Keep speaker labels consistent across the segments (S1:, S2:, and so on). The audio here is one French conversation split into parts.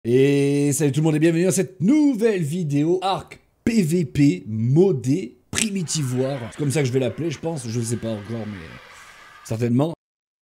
S1: Et salut tout le monde et bienvenue dans cette nouvelle vidéo Arc PVP modé primitivoire. C'est comme ça que je vais l'appeler, je pense, je ne sais pas encore, mais certainement.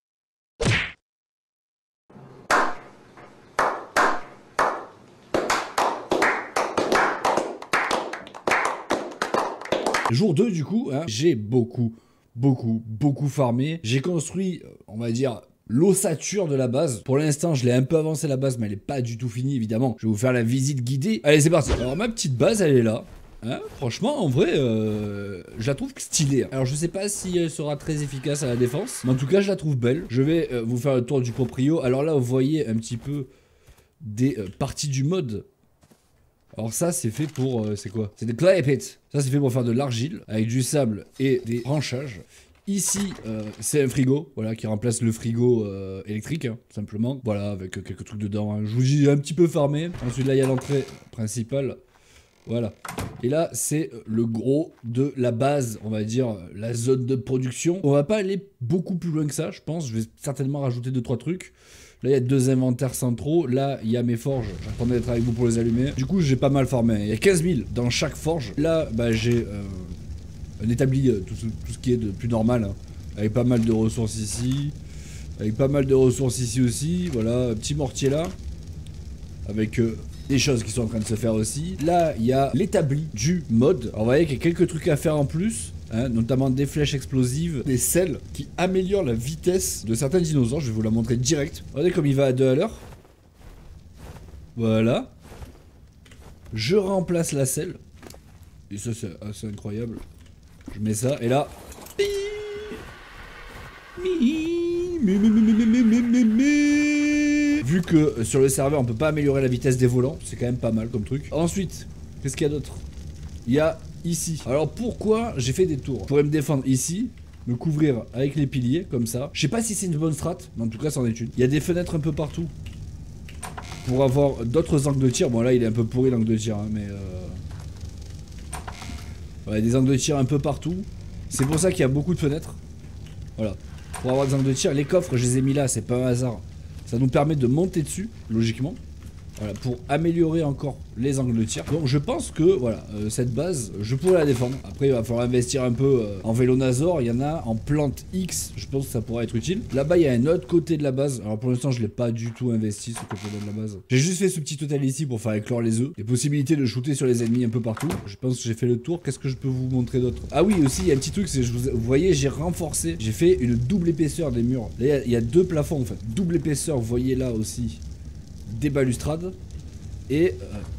S1: Jour 2 du coup, hein, j'ai beaucoup farmé. J'ai construit, on va dire, l'ossature de la base. Pour l'instant, je l'ai un peu avancé la base, mais elle n'est pas du tout finie, évidemment. Je vais vous faire la visite guidée. Allez, c'est parti. Alors, ma petite base, elle est là. Hein, franchement, en vrai, je la trouve stylée. Alors, je sais pas si elle sera très efficace à la défense, mais en tout cas, je la trouve belle. Je vais vous faire le tour du proprio. Alors là, vous voyez un petit peu des parties du mode. Alors ça c'est fait pour, c'est quoi? C'est des clay pits. Ça c'est fait pour faire de l'argile avec du sable et des branchages. Ici c'est un frigo, voilà, qui remplace le frigo électrique, hein, tout simplement. Voilà, avec quelques trucs dedans, hein. Je vous dis un petit peu farmé. Ensuite là il y a l'entrée principale. Voilà. Et là c'est le gros de la base, on va dire, la zone de production. On va pas aller beaucoup plus loin que ça, je pense. Je vais certainement rajouter 2-3 trucs. Là, il y a 2 inventaires centraux. Là, il y a mes forges. J'attendais d'être avec vous pour les allumer. Du coup, j'ai pas mal farmé. Il y a 15 000 dans chaque forge. Là, bah, j'ai un établi, tout ce qui est de plus normal. Hein, avec pas mal de ressources ici. Avec pas mal de ressources ici aussi. Voilà, un petit mortier là. Avec des choses qui sont en train de se faire aussi. Là, il y a l'établi du mode. Alors, vous voyez qu'il y a quelques trucs à faire en plus. Hein, notamment des flèches explosives, des selles qui améliorent la vitesse de certains dinosaures. Je vais vous la montrer direct. Regardez comme il va à 2 à l'heure. Voilà. Je remplace la selle. Et ça c'est assez incroyable. Je mets ça et là. Vu que sur le serveur on peut pas améliorer la vitesse des volants, c'est quand même pas mal comme truc. Ensuite, qu'est-ce qu'il y a d'autre? Il y a ici. Alors pourquoi j'ai fait des tours? Je pourrais me défendre ici, me couvrir avec les piliers comme ça. Je sais pas si c'est une bonne strat, mais en tout cas c'en est une. Il y a des fenêtres un peu partout pour avoir d'autres angles de tir. Bon là il est un peu pourri l'angle de tir, hein, mais ouais, des angles de tir un peu partout. C'est pour ça qu'il y a beaucoup de fenêtres. Voilà. Pour avoir des angles de tir, les coffres je les ai mis là, c'est pas un hasard. Ça nous permet de monter dessus, logiquement. Voilà, pour améliorer encore les angles de tir. Donc je pense que voilà, cette base, je pourrais la défendre. Après il va falloir investir un peu en Vélonazor. Il y en a en plante X, je pense que ça pourrait être utile. Là-bas il y a un autre côté de la base. Alors pour l'instant je l'ai pas du tout investi ce côté de la base. J'ai juste fait ce petit total ici pour faire éclore les œufs. Les possibilités de shooter sur les ennemis un peu partout. Je pense que j'ai fait le tour. Qu'est-ce que je peux vous montrer d'autre? Ah oui aussi il y a un petit truc, c'est vous voyez j'ai renforcé. J'ai fait une double épaisseur des murs. Là il y a 2 plafonds en fait. Double épaisseur, vous voyez là aussi. Des balustrades. Et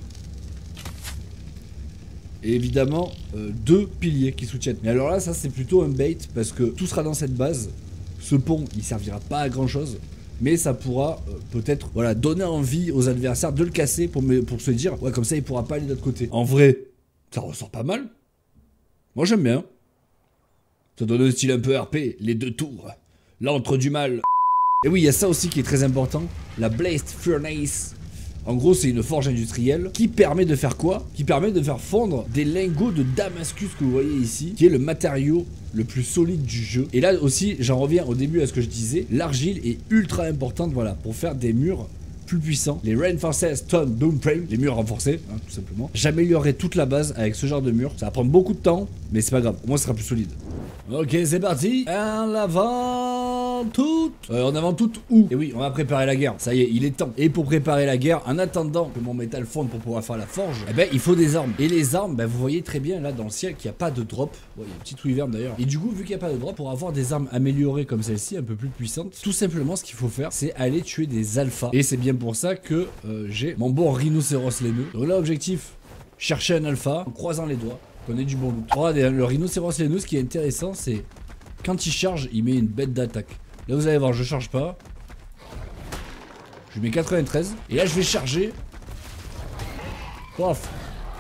S1: évidemment 2 piliers qui soutiennent. Mais alors là ça c'est plutôt un bait parce que tout sera dans cette base. Ce pont il servira pas à grand chose, mais ça pourra peut-être voilà, donner envie aux adversaires de le casser pour se dire ouais comme ça il pourra pas aller de l'autre côté. En vrai ça ressort pas mal. Moi j'aime bien. Ça donne un style un peu RP. Les 2 tours, l'antre du mal. Et oui il y a ça aussi qui est très important. La Blazed Furnace. En gros, c'est une forge industrielle qui permet de faire quoi? Qui permet de faire fondre des lingots de Damascus que vous voyez ici, qui est le matériau le plus solide du jeu. Et là aussi, j'en reviens au début à ce que je disais, l'argile est ultra importante, voilà, pour faire des murs plus puissants. Les Reinforced Stone Doom Frame, les murs renforcés, hein, tout simplement. J'améliorerai toute la base avec ce genre de mur. Ça va prendre beaucoup de temps, mais c'est pas grave. Au moins, ce sera plus solide. Ok, c'est parti. En avant toute. En avant toute où? Et oui, on va préparer la guerre. Ça y est, il est temps. Et pour préparer la guerre, en attendant que mon métal fonde pour pouvoir faire la forge, eh ben, il faut des armes. Et les armes, ben, vous voyez très bien là dans le ciel qu'il n'y a pas de drop. Ouais, il y a une petite wyvern d'ailleurs. Et du coup, vu qu'il n'y a pas de drop, pour avoir des armes améliorées comme celle-ci, un peu plus puissantes, tout simplement, ce qu'il faut faire, c'est aller tuer des alphas. Et c'est bien pour ça que j'ai mon bon rhinocéros laineux. Donc là, objectif, chercher un alpha en croisant les doigts. On est du bon loot. Regardez, le rhinocéros laineux, ce qui est intéressant, c'est quand il charge, il met une bête d'attaque. Là, vous allez voir, je charge pas. Je lui mets 93. Et là, je vais charger. Paf.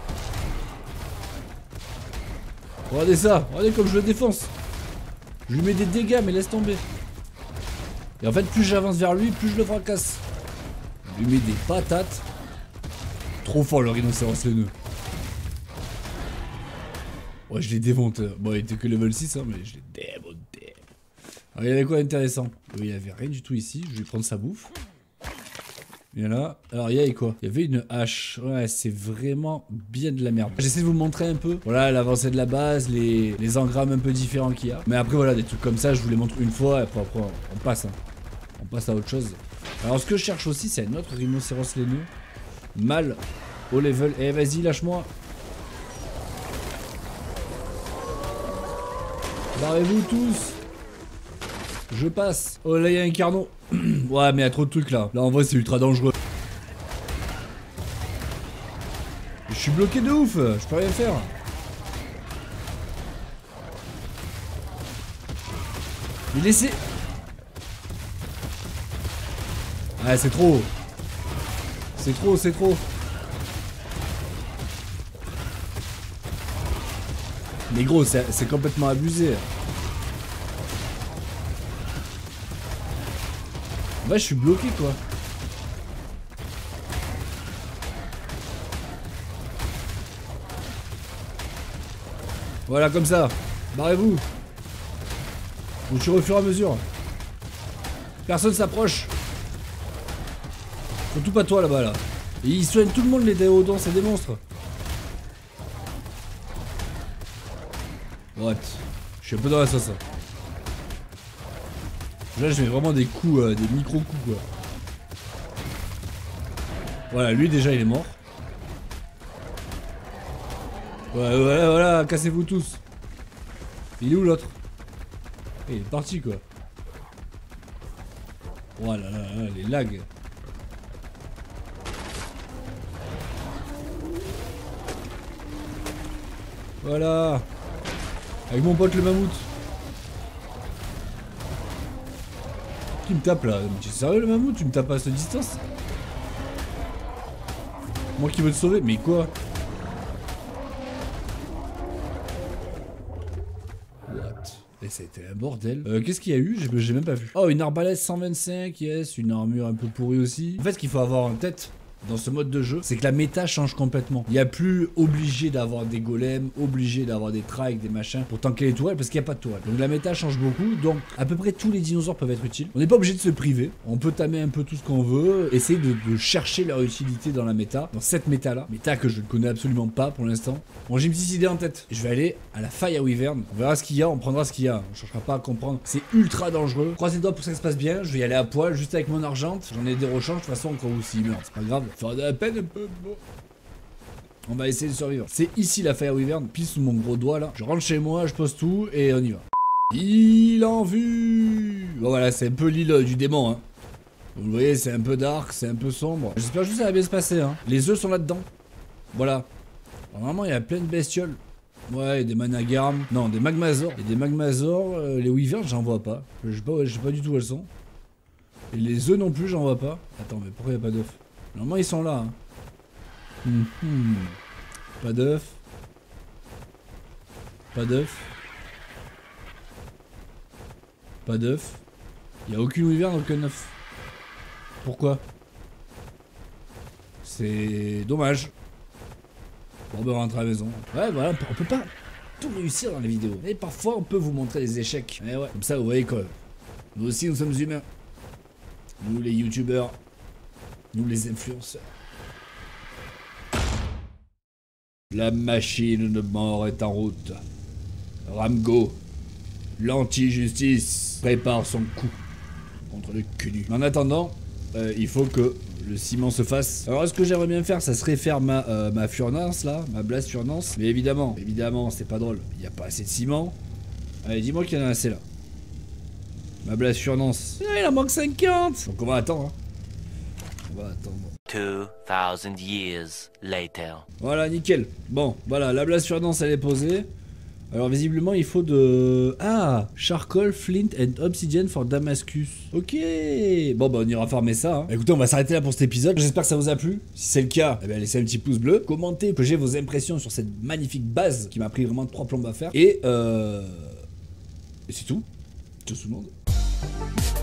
S1: Regardez ça. Regardez comme je le défonce. Je lui mets des dégâts, mais laisse tomber. Et en fait, plus j'avance vers lui, plus je le fracasse. Je lui mets des patates. Trop fort, le rhinocéros laineux. Ouais, je l'ai démonté. Bon, il était que level 6, hein, mais je l'ai démonté. Alors, il y avait quoi d'intéressant? Il y avait rien du tout ici. Je vais prendre sa bouffe. Il y en a. Alors, il y avait quoi? Il y avait une hache. Ouais, c'est vraiment bien de la merde. J'essaie de vous montrer un peu. Voilà, l'avancée de la base, les engrammes un peu différents qu'il y a. Mais après, voilà, des trucs comme ça, je vous les montre une fois. Et après on passe. Hein. On passe à autre chose. Alors, ce que je cherche aussi, c'est un autre rhinocéros laineux. Mâle au level. Eh, vas-y, lâche-moi. Barrez-vous tous. Je passe. Oh, là, il y a un carnot. Ouais, mais il y a trop de trucs là. Là, en vrai, c'est ultra dangereux. Je suis bloqué de ouf. Je peux rien faire. Mais laissez. Ouais, c'est trop. C'est trop, c'est trop. Mais gros, c'est complètement abusé. Ouais, je suis bloqué quoi. Voilà, comme ça. Barrez-vous. On tire au fur et à mesure. Personne s'approche. Surtout pas toi là-bas là. Et ils soignent tout le monde les déodons, c'est des monstres. What? Je suis un peu dans la sauce. Là je mets vraiment des coups, des micro-coups quoi. Voilà, lui déjà il est mort. Ouais, voilà, cassez-vous tous. Il est où l'autre? Il est parti quoi. Voilà, les lags. Voilà. Avec mon pote le mammouth. Qui me tape là? Mais tu es sérieux le mammouth? Tu me tapes à cette distance? Moi qui veux te sauver? Mais quoi? What? Et c'était un bordel. Qu'est-ce qu'il y a eu? J'ai même pas vu. Oh, une arbalète 125, yes. Une armure un peu pourrie aussi. En fait, ce qu'il faut avoir en tête dans ce mode de jeu, c'est que la méta change complètement. Il n'y a plus obligé d'avoir des golems, obligé d'avoir des trikes, des machins pour tanker les tourelles parce qu'il n'y a pas de tourelles. Donc la méta change beaucoup, donc à peu près tous les dinosaures peuvent être utiles. On n'est pas obligé de se priver, on peut tamer un peu tout ce qu'on veut, essayer de chercher leur utilité dans la méta, dans cette méta là, méta que je ne connais absolument pas pour l'instant. Bon, j'ai une petite idée en tête, je vais aller à la Fire Wyvern, on verra ce qu'il y a, on prendra ce qu'il y a, on ne cherchera pas à comprendre, c'est ultra dangereux. Croisez les doigts pour que ça se passe bien, je vais y aller à poil, juste avec mon argente, j'en ai des rechanges, de toute façon quand vous s'y meurt, c'est pas grave. Faire de la peine un peu, bon. On va essayer de survivre. C'est ici la Fire Wyvern, pile sous mon gros doigt là. Je rentre chez moi, je pose tout et on y va. Il en vue. Bon voilà, c'est un peu l'île du démon hein. Vous voyez, c'est un peu dark, c'est un peu sombre. J'espère juste que ça va bien se passer hein. Les œufs sont là-dedans. Voilà. Normalement, il y a plein de bestioles. Ouais, des managarmes. Non, des magmazors. Et des magmazors, les wyverns, j'en vois pas. Je sais pas du tout où elles sont. Et les œufs non plus, j'en vois pas. Attends, mais pourquoi il n'y a pas d'œufs? Normalement, ils sont là. Hein. Pas d'œufs. Pas d'œufs. Pas d'œufs. Il n'y a aucune wyvern, aucun œuf. Pourquoi? C'est dommage. Bon, ben on rentre à la maison. Ouais, voilà, on peut pas tout réussir dans les vidéos. Mais parfois, on peut vous montrer des échecs. Et ouais, comme ça, vous voyez quoi. Nous aussi, nous sommes humains. Nous, les youtubeurs. Nous, les influenceurs. La machine de mort est en route. Ramgo, l'anti-justice, prépare son coup contre le cul nu. En attendant, il faut que le ciment se fasse. Alors, ce que j'aimerais bien faire, ça serait faire ma furnace là, ma blast furnace. Mais évidemment, c'est pas drôle. Il n'y a pas assez de ciment. Allez, dis-moi qu'il y en a assez là. Ma blast furnace. Ah, il en manque 50. Donc on va attendre. Hein. On va attendre.
S2: 2000 years later.
S1: Voilà, nickel. Bon, voilà, la blast furnace elle est posée. Alors visiblement il faut de... Ah, charcoal, flint and obsidian for Damascus. Ok. Bon bah on ira farmer ça hein. Écoutez, on va s'arrêter là pour cet épisode. J'espère que ça vous a plu. Si c'est le cas, eh bien, laissez un petit pouce bleu. Commentez que j'ai vos impressions sur cette magnifique base qui m'a pris vraiment 3 plombes à faire. Et c'est tout. Ciao tout le monde.